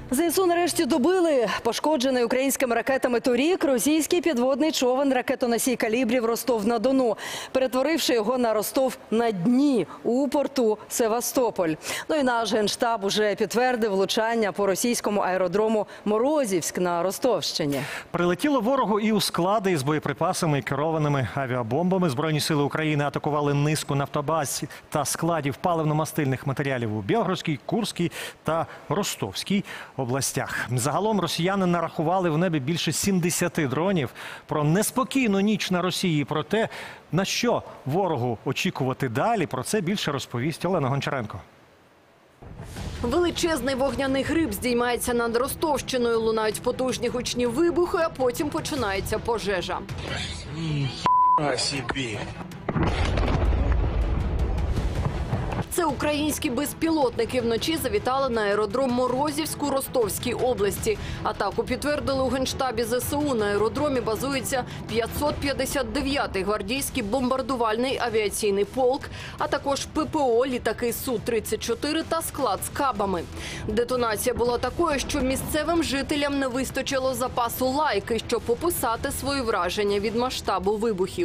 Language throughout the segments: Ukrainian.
ЗСУ нарешті добили пошкоджений українськими ракетами торік російський підводний човен ракетоносій «Калібрів» Ростов-на-Дону, перетворивши його на Ростов-на-Дні у порту Севастополь. Ну і наш Генштаб уже підтвердив влучання по російському аеродрому Морозівськ на Ростовщині. Прилетіло ворогу і у склади із боєприпасами і керованими авіабомбами. Збройні сили України атакували низку нафтобаз та складів паливно-мастильних матеріалів у Білгородській, Курській та Ростовській областях. Загалом росіяни нарахували в небі більше 70 дронів. Про неспокійну ніч на Росії, про те, на що ворогу очікувати далі, про це більше розповість Олена Гончаренко. Величезний вогняний гриб здіймається над Ростовщиною, лунають потужні гучні вибухи, а потім починається пожежа. Це українські безпілотники вночі завітали на аеродром Морозівськ у Ростовській області. Атаку підтвердили у Генштабі ЗСУ. На аеродромі базується 559-й гвардійський бомбардувальний авіаційний полк, а також ППО, літаки Су-34 та склад з кабами. Детонація була такою, що місцевим жителям не вистачило запасу лайки, щоб описати свої враження від масштабу вибухів.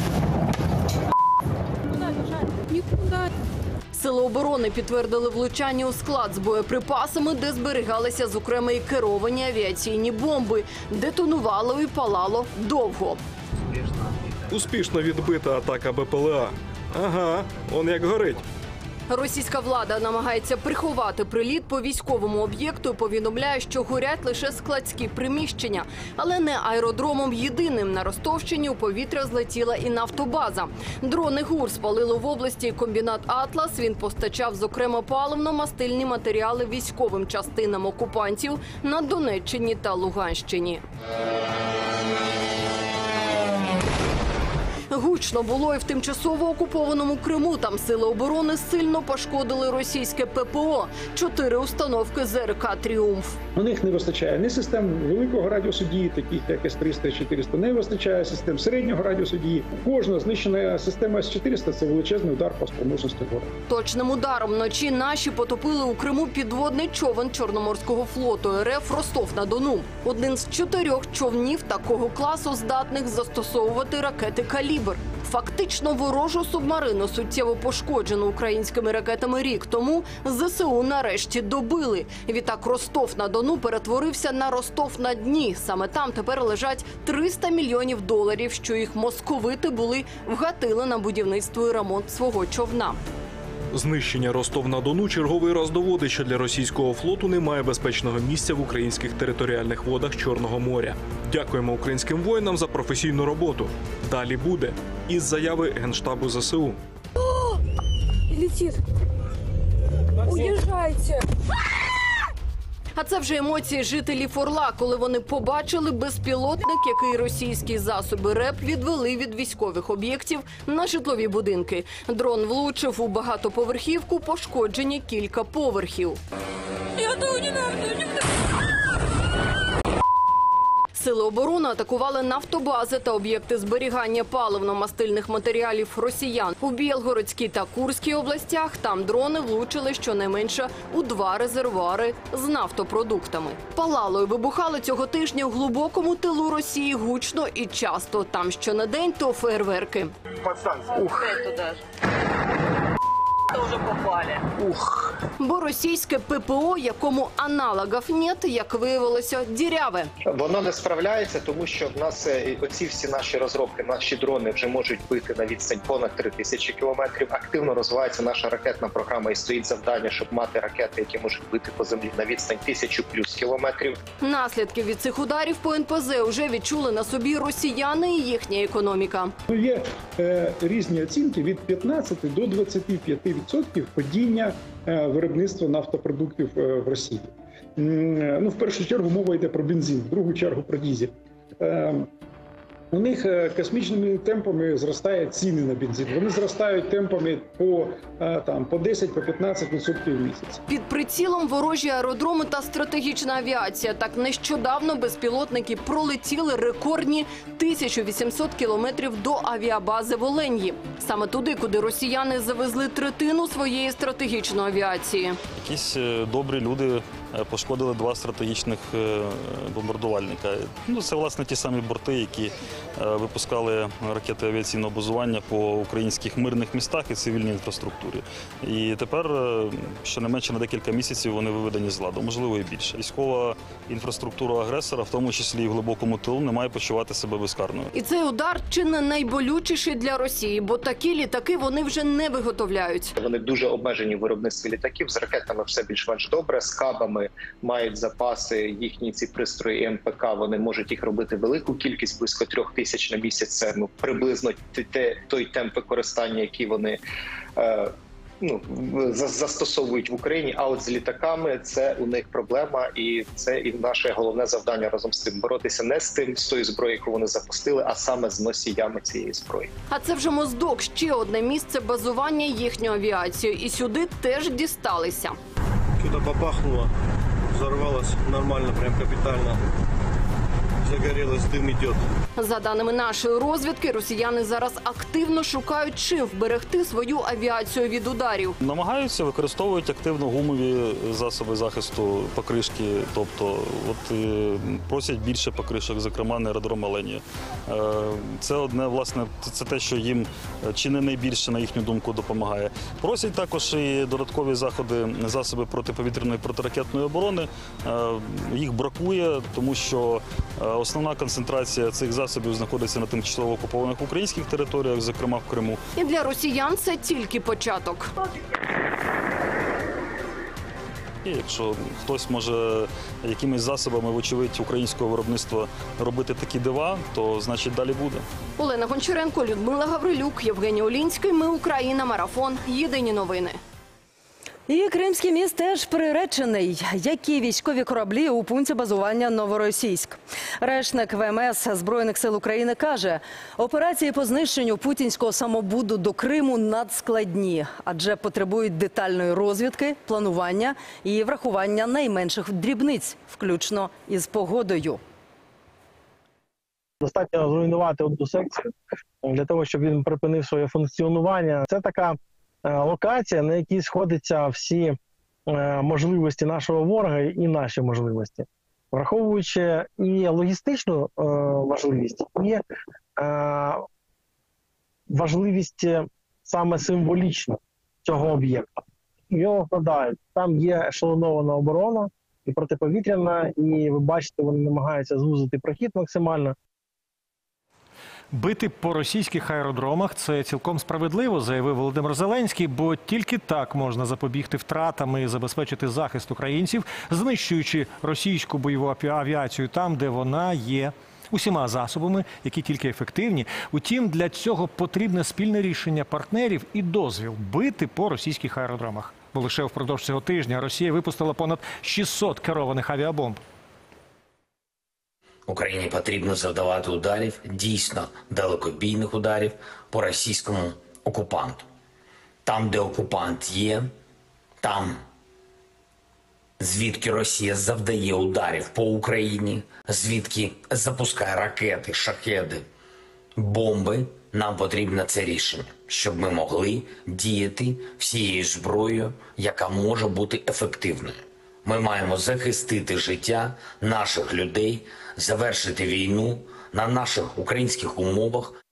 Сили оборони підтвердили влучання у склад з боєприпасами, де зберігалися, зокрема, і керовані авіаційні бомби. Детонувало і палало довго. Успішно відбита атака БПЛА. Ага, он як горить. Російська влада намагається приховати приліт по військовому об'єкту і повідомляє, що горять лише складські приміщення. Але не аеродромом єдиним. На Ростовщині у повітря злетіла і нафтобаза. Дрони ГУР спалили в області комбінат «Атлас». Він постачав, зокрема, паливно-мастильні матеріали військовим частинам окупантів на Донеччині та Луганщині. Гучно було і в тимчасово окупованому Криму. Там сили оборони сильно пошкодили російське ППО. 4 установки ЗРК «Тріумф». У них не вистачає ні систем великого радіусу дії, таких як С-300 і 400, не вистачає систем середнього радіусу дії. Кожна знищена система С-400 – це величезний удар по спроможності ворога. Точним ударом вночі наші потопили у Криму підводний човен Чорноморського флоту РФ «Ростов-на-Дону». Один з 4 човнів такого класу здатних застосовувати ракети «Калібр». Фактично ворожу субмарину, суттєво пошкоджену українськими ракетами рік тому, ЗСУ нарешті добили. Відтак Ростов-на-Дону перетворився на Ростов-на-Дні. Саме там тепер лежать 300 мільйонів доларів, що їх московити були вгатили на будівництво і ремонт свого човна. Знищення Ростов-на-Дону черговий раз доводить, що для російського флоту немає безпечного місця в українських територіальних водах Чорного моря. Дякуємо українським воїнам за професійну роботу. Далі буде. Із заяви Генштабу ЗСУ. Летить. Уїжджайте. А це вже емоції жителів Орла, коли вони побачили безпілотник, який російські засоби РЕП відвели від військових об'єктів на житлові будинки. Дрон влучив у багатоповерхівку, пошкоджені кілька поверхів. Сили оборони атакували нафтобази та об'єкти зберігання паливно-мастильних матеріалів росіян. У Білгородській та Курській областях там дрони влучили щонайменше у 2 резервуари з нафтопродуктами. Палало і вибухало цього тижня у глибокому тилу Росії гучно і часто. Там що на день, то фейерверки. Бо російське ППО, якому аналогів нет, як виявилося, діряве. Воно не справляється, тому що в нас оці всі наші розробки, наші дрони вже можуть бити на відстань понад 3000 кілометрів. Активно розвивається наша ракетна програма і стоїть завдання, щоб мати ракети, які можуть бити по землі на відстань 1000+ кілометрів. Наслідки від цих ударів по НПЗ вже відчули на собі росіяни і їхня економіка. Є різні оцінки від 15 до 25% падіння виробництва нафтопродуктів в Росії. В першу чергу мова йде про бензин, в другу чергу про дизель. У них космічними темпами зростають ціни на бензин. Вони зростають темпами по 10-15% в місяць. Під прицілом ворожі аеродроми та стратегічна авіація. Так нещодавно безпілотники пролетіли рекордні 1800 кілометрів до авіабази в Олен'ї. Саме туди, куди росіяни завезли третину своєї стратегічної авіації. Якісь добрі люди пошкодили 2 стратегічних бомбардувальника. Це, власне, ті самі борти, які випускали ракети авіаційного базування по українських мирних містах і цивільній інфраструктурі. І тепер, щонайменше на декілька місяців, вони виведені з ладу, можливо, і більше. Військова інфраструктура агресора, в тому числі і в глибокому тилу, не має почувати себе безкарною. І цей удар чи не найболючіший для Росії, бо такі літаки вони вже не виготовляють. Вони дуже обмежені в виробництві літаків. З ракетами все більш-менш добре. З кабами мають запаси. Їхні ці пристрої МПК, вони можуть їх робити велику кількість, близько 3000 на місяць. Це приблизно той темп використання, який вони застосовують в Україні. А от з літаками це у них проблема, і це і наше головне завдання разом з тим боротися не з тою зброєю, яку вони запустили, а саме з носіями цієї зброї. А це вже Моздок, ще одне місце базування їхньої авіації. І сюди теж дісталися. Что-то попахнуло, взорвалось нормально, прям капитально. Загорелось, дым идет. За даними нашої розвідки, росіяни зараз активно шукають, чим вберегти свою авіацію від ударів. Намагаються, використовують активно гумові засоби захисту, покришки, тобто просять більше покришок, зокрема на аеродром Оленя. Це одне, власне, це те, що їм чи не найбільше, на їхню думку, допомагає. Просять також і додаткові засоби протиповітряної, протиракетної оборони. Їх бракує, тому що основна концентрація цих засобів знаходиться на тимчасово окупованих українських територіях, зокрема в Криму. І для росіян це тільки початок. І якщо хтось може якимись засобами, вочевидь, українського виробництва робити такі дива, то значить далі буде. Олена Гончаренко, Людмила Гаврилюк, Євгеній Олінський. Ми Україна. Марафон. Єдині новини. І Кримський міст теж приречений. Які військові кораблі у пункті базування Новоросійськ? Речник ВМС Збройних сил України каже, операції по знищенню путінського самобуду до Криму надскладні, адже потребують детальної розвідки, планування і врахування найменших дрібниць, включно із погодою. Достатньо зруйнувати одну секцію для того, щоб він припинив своє функціонування. Це така локація, на якій сходяться всі можливості нашого ворога і наші можливості. Враховуючи і логістичну важливість, і важливість саме символічну цього об'єкта. Його вкладають. Там є ешелонована оборона і протиповітряна, і ви бачите, вони намагаються звузити прохід максимально. Бити по російських аеродромах – це цілком справедливо, заявив Володимир Зеленський, бо тільки так можна запобігти втратам і забезпечити захист українців, знищуючи російську бойову авіацію там, де вона є, усіма засобами, які тільки ефективні. Утім, для цього потрібне спільне рішення партнерів і дозвіл бити по російських аеродромах. Бо лише впродовж цього тижня Росія випустила понад 600 керованих авіабомб. Україні потрібно завдавати ударів, дійсно далекобійних ударів по російському окупанту. Там, де окупант є, там, звідки Росія завдає ударів по Україні, звідки запускає ракети, шахеди, бомби, нам потрібно це рішення, щоб ми могли діяти всією зброєю, яка може бути ефективною. Ми маємо захистити життя наших людей, завершити війну на наших українських умовах.